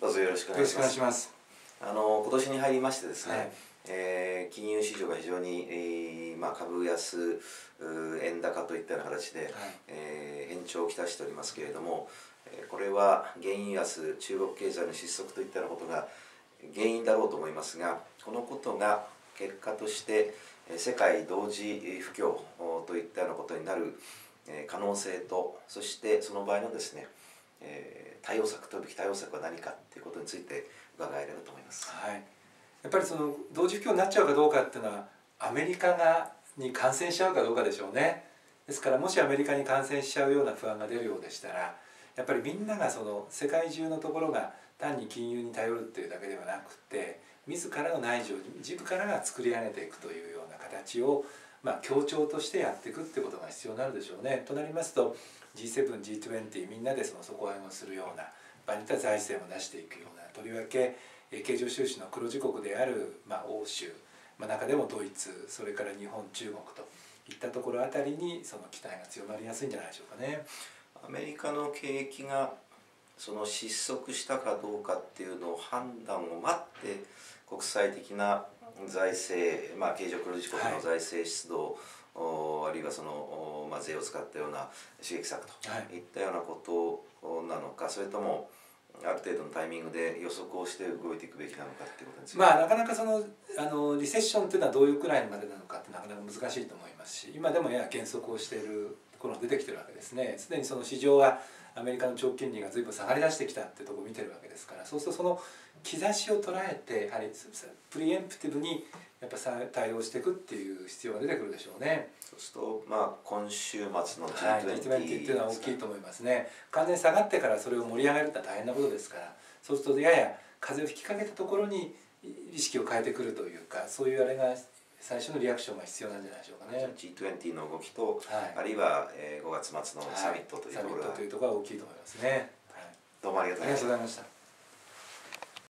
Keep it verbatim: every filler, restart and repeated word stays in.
どうぞよろしくお願いします。ますあの今年に入りましてですね、はい、えー、金融市場が非常に、えーまあ、株安、円高といったような形で、はい、えー、変調をきたしておりますけれども、これは原油安、中国経済の失速といったようなことが原因だろうと思いますが、このことが結果として世界同時不況といったようなことになる可能性と、そしてその場合のですね、対応策、取るべき対応策は何かということについて伺えればと思います。 はい、やっぱりその同時不況になっちゃうかどうかっていうのはアメリカがに感染しちゃうかどうかでしょうね。ですからもしアメリカに感染しちゃうような不安が出るようでしたら、やっぱりみんながその世界中のところが単に金融に頼るっていうだけではなくて、自らの内需を自分からが作り上げていくというような形を、まあ、協調としてやっていくっていうことが必要になるでしょうね。となりますと ジーセブン、ジートゥエンティー みんなでその底上げをするような場合によっては財政も出していくような、とりわけ経常収支の黒字国である、まあ、欧州、まあ、中でもドイツ、それから日本、中国といったところあたりにその期待が強まりやすいんじゃないでしょうかね。 アメリカの景気がその失速したかどうかっていうのを判断を待って国際的な財政、まあ、経常黒字国の財政出動、はい、あるいはその、まあ、税を使ったような刺激策といったようなことなのか、それともある程度のタイミングで予測をして動いていくべきなのかっていうことについて、 まあなかなかそのあのリセッションっていうのはどういうくらいまでなのかってなかなか難しいと思いますし、今でもやや減速をしているところが出てきてるわけですね。すでにその市場はアメリカの長期金利が随分下がりだしてきたっていうところを見てるわけですから、そうするとその兆しを捉えてやはりプリエンプティブにやっぱ対応していくっていう必要が出てくるでしょうね。 そうするとまあ今週末の ジートゥエンティーっていうのは大きいと思いますね。完全に下がってからそれを盛り上げるって大変なことですから、そうするとやや風を吹きかけたところに意識を変えてくるというか、そういうあれが最初のリアクションが必要なんじゃないでしょうかね。 ジートゥエンティー の動きと、はい、あるいはごがつ末のサミットというところが、 はい、サミットというところが大きいと思いますね。はい、 どうもありがとうございました。